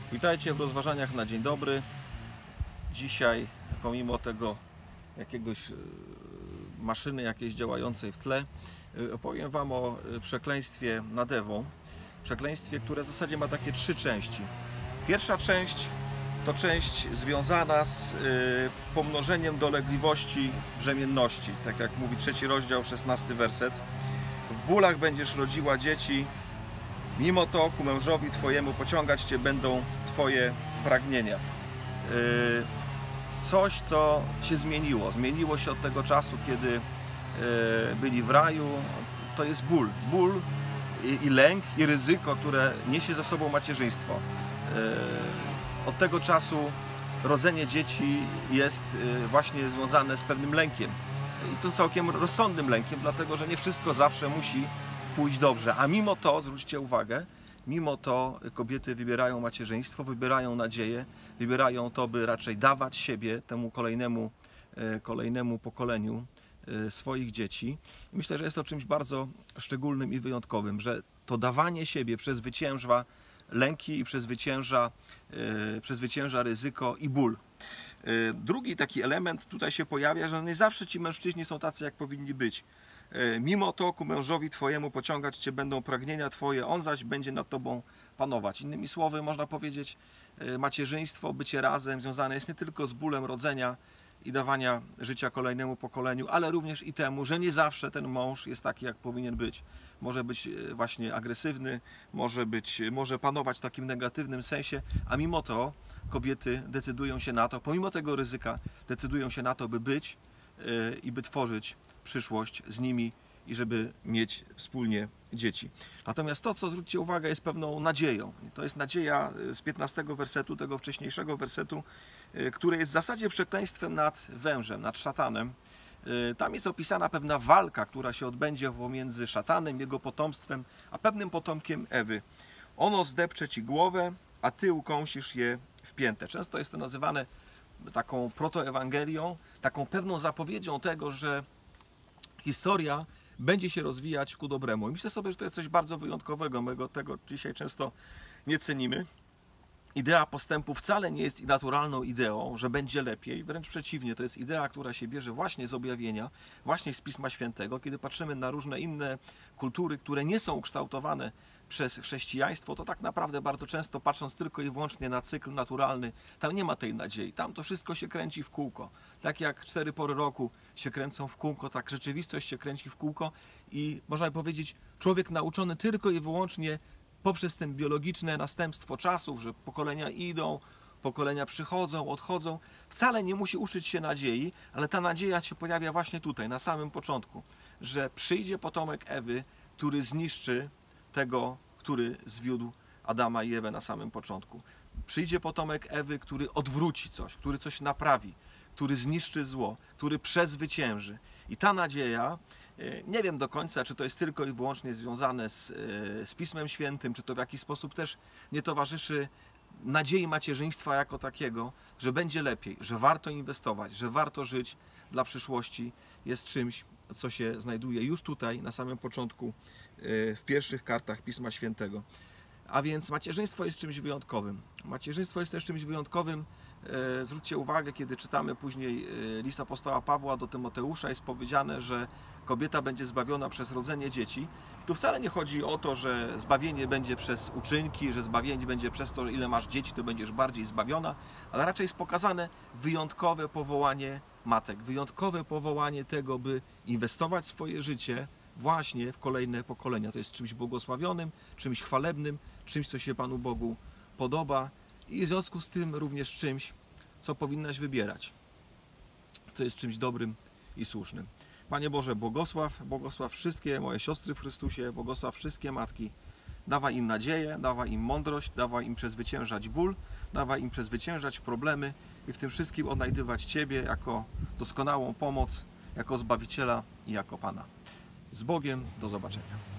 Witajcie w rozważaniach na dzień dobry. Dzisiaj, pomimo tego jakiegoś maszyny jakiejś działającej w tle, opowiem Wam o przekleństwie nad Ewą. Przekleństwie, które w zasadzie ma takie trzy części. Pierwsza część to część związana z pomnożeniem dolegliwości brzemienności. Tak jak mówi 3 rozdział, 16 werset. W bólach będziesz rodziła dzieci, mimo to ku mężowi Twojemu pociągać Cię będą Twoje pragnienia. Coś, co się zmieniło. Zmieniło się od tego czasu, kiedy byli w raju. To jest ból. Ból i lęk, i ryzyko, które niesie ze sobą macierzyństwo. Od tego czasu rodzenie dzieci jest właśnie związane z pewnym lękiem. I to całkiem rozsądnym lękiem, dlatego że nie wszystko zawsze musi pójść dobrze. A mimo to, zwróćcie uwagę, mimo to kobiety wybierają macierzyństwo, wybierają nadzieję, wybierają to, by raczej dawać siebie temu kolejnemu pokoleniu swoich dzieci. I myślę, że jest to czymś bardzo szczególnym i wyjątkowym, że to dawanie siebie przezwycięża lęki i przezwycięża ryzyko i ból. Drugi taki element tutaj się pojawia, że nie zawsze ci mężczyźni są tacy, jak powinni być. Mimo to ku mężowi Twojemu pociągać Cię będą pragnienia Twoje, on zaś będzie nad Tobą panować. Innymi słowy, można powiedzieć, macierzyństwo, bycie razem związane jest nie tylko z bólem rodzenia i dawania życia kolejnemu pokoleniu, ale również i temu, że nie zawsze ten mąż jest taki, jak powinien być. Może być właśnie agresywny, może panować w takim negatywnym sensie, a mimo to kobiety decydują się na to, pomimo tego ryzyka, decydują się na to, by być i by tworzyć przyszłość z nimi i żeby mieć wspólnie dzieci. Natomiast to, co zwróćcie uwagę, jest pewną nadzieją. I to jest nadzieja z 15 wersetu, tego wcześniejszego wersetu, który jest w zasadzie przekleństwem nad wężem, nad szatanem. Tam jest opisana pewna walka, która się odbędzie pomiędzy szatanem, jego potomstwem, a pewnym potomkiem Ewy. Ono zdepcze ci głowę, a ty ukąsisz je w piętę. Często jest to nazywane taką protoewangelią, taką pewną zapowiedzią tego, że historia będzie się rozwijać ku dobremu. I myślę sobie, że to jest coś bardzo wyjątkowego. My tego dzisiaj często nie cenimy. Idea postępu wcale nie jest naturalną ideą, że będzie lepiej. Wręcz przeciwnie, to jest idea, która się bierze właśnie z objawienia, właśnie z Pisma Świętego. Kiedy patrzymy na różne inne kultury, które nie są ukształtowane przez chrześcijaństwo, to tak naprawdę bardzo często, patrząc tylko i wyłącznie na cykl naturalny, tam nie ma tej nadziei. Tam to wszystko się kręci w kółko. Tak jak 4 pory roku się kręcą w kółko, tak rzeczywistość się kręci w kółko i można powiedzieć, człowiek nauczony tylko i wyłącznie poprzez ten biologiczne następstwo czasów, że pokolenia idą, pokolenia przychodzą, odchodzą, wcale nie musi uczyć się nadziei, ale ta nadzieja się pojawia właśnie tutaj, na samym początku, że przyjdzie potomek Ewy, który zniszczy tego, który zwiódł Adama i Ewę na samym początku. Przyjdzie potomek Ewy, który odwróci coś, który coś naprawi, który zniszczy zło, który przezwycięży. I ta nadzieja, nie wiem do końca, czy to jest tylko i wyłącznie związane z Pismem Świętym, czy to w jakiś sposób też nie towarzyszy nadziei macierzyństwa jako takiego, że będzie lepiej, że warto inwestować, że warto żyć dla przyszłości, jest czymś, co się znajduje już tutaj, na samym początku, w pierwszych kartach Pisma Świętego. A więc macierzyństwo jest czymś wyjątkowym. Macierzyństwo jest też czymś wyjątkowym. Zwróćcie uwagę, kiedy czytamy później list apostoła Pawła do Tymoteusza, jest powiedziane, że kobieta będzie zbawiona przez rodzenie dzieci. Tu wcale nie chodzi o to, że zbawienie będzie przez uczynki, że zbawienie będzie przez to, ile masz dzieci, to będziesz bardziej zbawiona, ale raczej jest pokazane wyjątkowe powołanie matek, wyjątkowe powołanie tego, by inwestować swoje życie właśnie w kolejne pokolenia. To jest czymś błogosławionym, czymś chwalebnym, czymś, co się Panu Bogu podoba i w związku z tym również czymś, co powinnaś wybierać, co jest czymś dobrym i słusznym. Panie Boże, błogosław wszystkie moje siostry w Chrystusie, błogosław wszystkie matki. Dawaj im nadzieję, dawaj im mądrość, dawaj im przezwyciężać ból, dawaj im przezwyciężać problemy i w tym wszystkim odnajdywać Ciebie jako doskonałą pomoc, jako Zbawiciela i jako Pana. Z Bogiem, do zobaczenia.